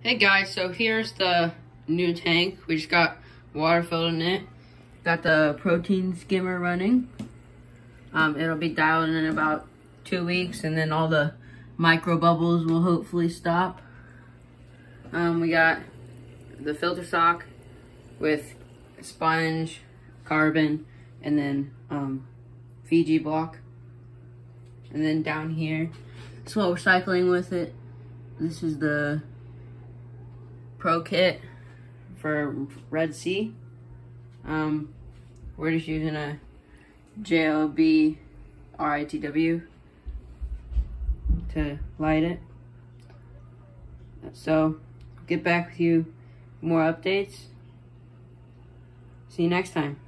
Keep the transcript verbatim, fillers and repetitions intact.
Hey guys, so here's the new tank. We just got water filled in it. Got the protein skimmer running. Um, it'll be dialed in about two weeks and then all the micro bubbles will hopefully stop. Um, we got the filter sock with sponge, carbon, and then um, Fiji block. And then down here, that's what we're cycling with it. This is the Pro Kit for Red Sea. Um, we're just using a J L B R I T W to light it. So, get back with you more updates. See you next time.